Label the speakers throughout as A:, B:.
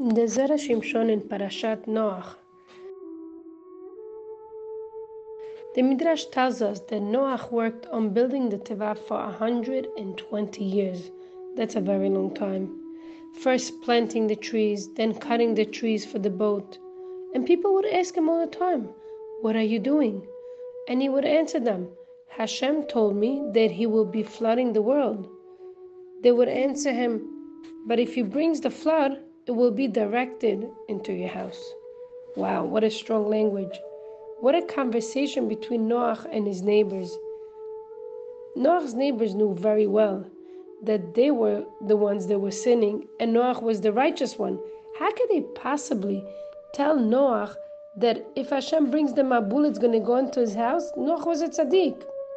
A: The Zera Shimshon in Parashat Noach. The Midrash tells us that Noach worked on building the Teva for 120 years. That's a very long time. First planting the trees, then cutting the trees for the boat. And people would ask him all the time, "What are you doing?" And he would answer them, "Hashem told me that he will be flooding the world." They would answer him, "But if he brings the flood, it will be directed into your house." Wow, what a strong language. What a conversation between Noach and his neighbors. Noach's neighbors knew very well that they were the ones that were sinning and Noach was the righteous one. How could they possibly tell Noach that if Hashem brings the Mabul, it's going to go into his house? Noach was a tzaddik.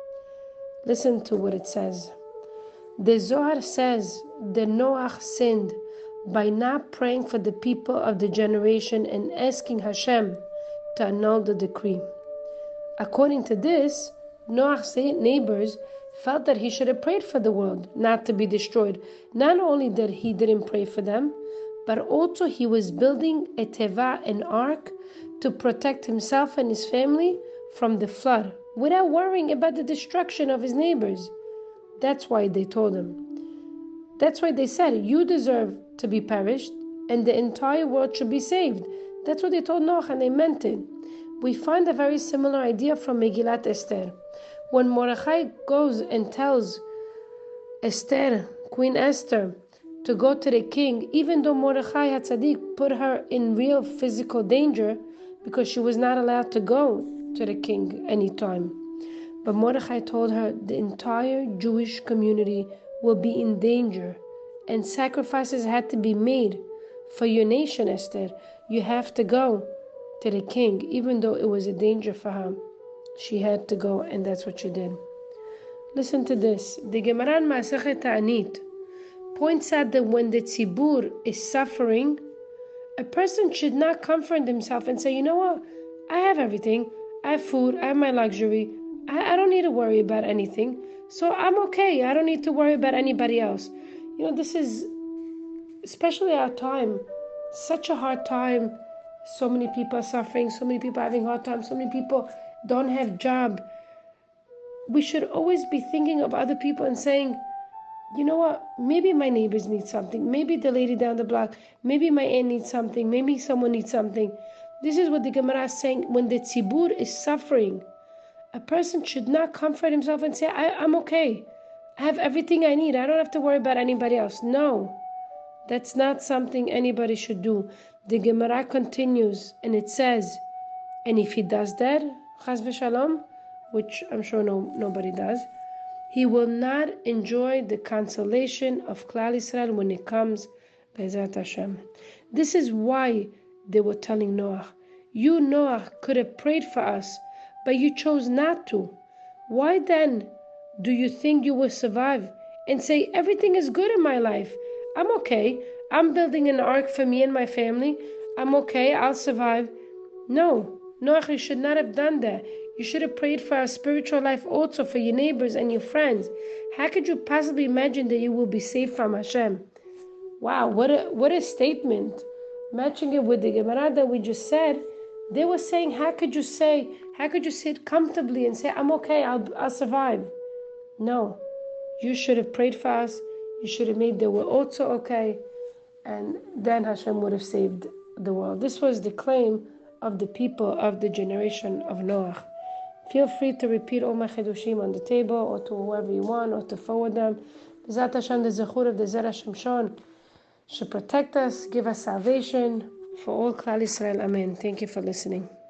A: Listen to what it says. The Zohar says that Noach sinned by not praying for the people of the generation and asking Hashem to annul the decree. According to this, Noach's neighbors felt that he should have prayed for the world not to be destroyed. Not only that he didn't pray for them, but also he was building a teva, an ark, to protect himself and his family from the flood without worrying about the destruction of his neighbors. That's why they told him. That's why they said, "You deserve to be perished and the entire world should be saved." That's what they told Noach, and they meant it. We find a very similar idea from Megillat Esther. When Mordechai goes and tells Esther, Queen Esther, to go to the king, even though Mordechai HaTzadik put her in real physical danger because she was not allowed to go to the king anytime. But Mordechai told her the entire Jewish community will be in danger and sacrifices had to be made for your nation, Esther. You have to go to the king, even though it was a danger for her. She had to go, and that's what she did. Listen to this. The Gemara in Masechet Ta'anit points out that when the tzibur is suffering, a person should not comfort himself and say, "You know what? I have everything. I have food. I have my luxury. I don't need to worry about anything. So I'm okay. I don't need to worry about anybody else." You know, this is, especially our time, such a hard time. So many people are suffering. So many people are having hard times. So many people don't have job. We should always be thinking of other people and saying, "You know what? Maybe my neighbors need something. Maybe the lady down the block. Maybe my aunt needs something. Maybe someone needs something." This is what the Gemara is saying. When the tzibur is suffering, a person should not comfort himself and say, I'm okay. I have everything I need. I don't have to worry about anybody else." No, that's not something anybody should do. The Gemara continues and it says, and if he does that, chas v'shalom, which I'm sure nobody does, he will not enjoy the consolation of Klal Yisrael when it comes Be'ezrat Hashem. This is why they were telling Noach, "You, Noach, could have prayed for us, but you chose not to. Why then do you think you will survive and say, everything is good in my life? I'm okay. I'm building an ark for me and my family. I'm okay. I'll survive." No, Noach, you should not have done that. You should have prayed for our spiritual life also, for your neighbors and your friends. How could you possibly imagine that you will be safe from Hashem? Wow, what a statement. Matching it with the Gemara that we just said, they were saying, how could you sit comfortably and say, "I'm okay, I'll survive"? No, you should have prayed for us. You should have made that we're also okay, and then Hashem would have saved the world. This was the claim of the people of the generation of Noach. Feel free to repeat all my chidushim on the table, or to whoever you want, or to forward them. B'ezrat Hashem, the zechut of the Zera Shimshon should protect us, give us salvation for all Klal Yisrael. Amen. Thank you for listening.